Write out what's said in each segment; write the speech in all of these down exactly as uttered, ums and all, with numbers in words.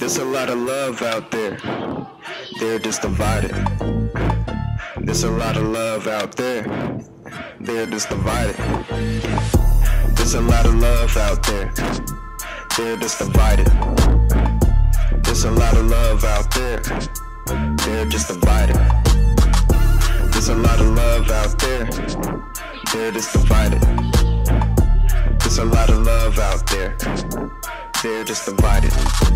There's a lot of love out there, they're just divided. There's a lot of love out there, they're just divided. There's a lot of love out there, they're just divided. There's a lot of love out there, they're just divided. There's a lot of love out there, they're just divided. There's a lot of love out there, they're just divided.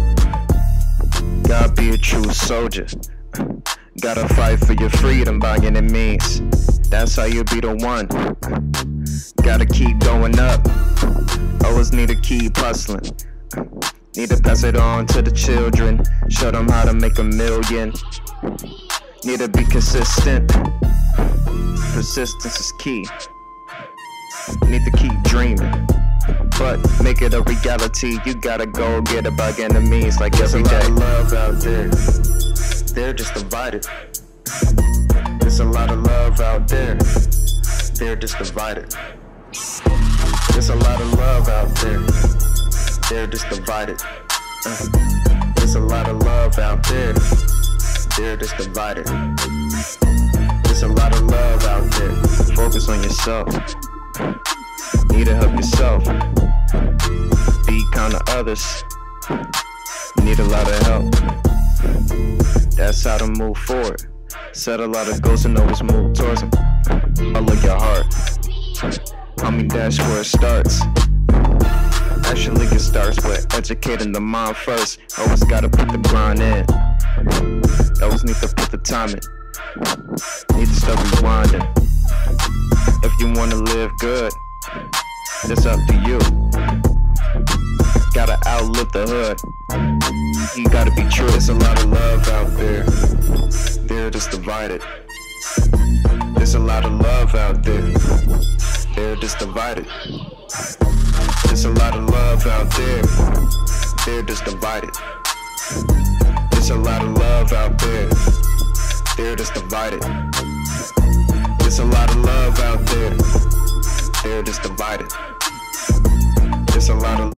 Gotta be a true soldier, gotta fight for your freedom by any means. That's how you be the one. Gotta keep going up, always need to keep hustling. Need to pass it on to the children, show them how to make a million. Need to be consistent, persistence is key. Need to keep dreaming, but make it a reality. You gotta go get it by any means, like every day. There's a lot of love out there, they're just divided. There's a lot of love out there, they're just divided. There's a lot of love out there, they're just divided. Uh, there's a lot of love out there, they're just divided. There's a lot of love out there, focus on yourself. Need to help yourself, be kind to others. Need a lot of help, that's how to move forward. Set a lot of goals and always move towards them. Follow your heart, homie, that's where it starts. Actually it starts with educating the mind first. Always gotta put the grind in, always need to put the time in. Need to start rewinding. If you wanna live good, it's up to you. Gotta outlive the hood, you gotta be true. There's a lot of love out there, they're just divided. There's a lot of love out there, they're just divided. There's a lot of love out there, they're just divided. There's a lot of love out there, they're just divided. There's a lot of love out there, they're just divided. There's a lot of